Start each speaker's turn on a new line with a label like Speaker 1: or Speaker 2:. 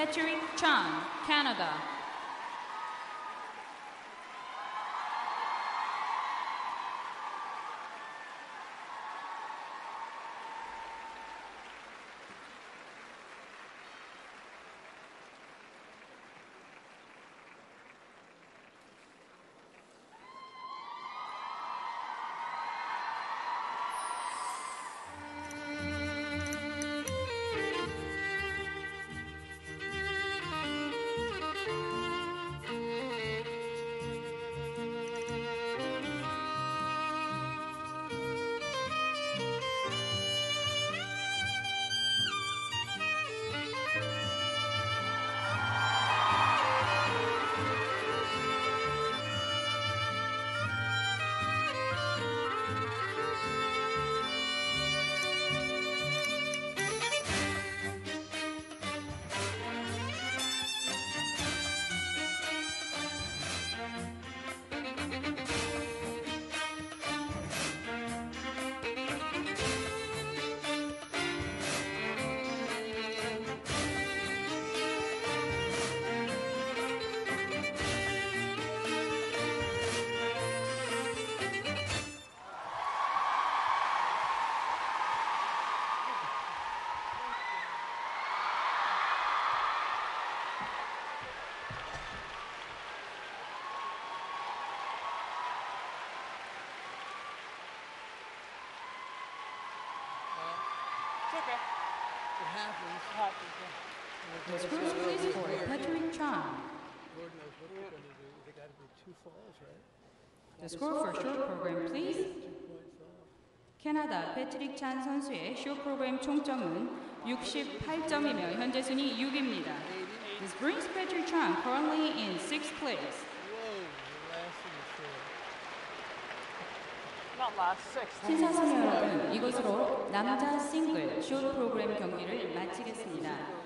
Speaker 1: Patrick Chan, Canada. Please for Patrick Chan.
Speaker 2: Lord knows what they're going to do. They got to be 2 falls, right?
Speaker 1: The score for short program, please.
Speaker 2: 2-point fall.
Speaker 1: 캐나다 패트릭 찬 선수의 쇼 프로그램 총점은 68점이며 현재 순위 6입니다. This brings Patrick Chan currently in 6th place.
Speaker 2: Whoa, the last in the show.
Speaker 3: Not last, sixth.
Speaker 1: 신사숙녀 여러분, 이것으로 남자 싱글 쇼 프로그램 경기를 마치겠습니다.